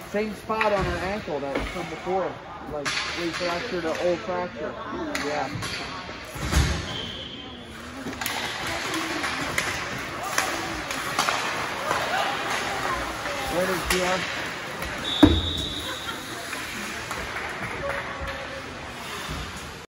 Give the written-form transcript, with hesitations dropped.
Same spot on her ankle that was from before. Like refractured an old fracture. Yeah. Where is Dion?